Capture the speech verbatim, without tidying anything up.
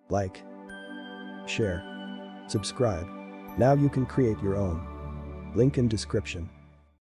Like, share, subscribe. Now you can create your own. Link in description.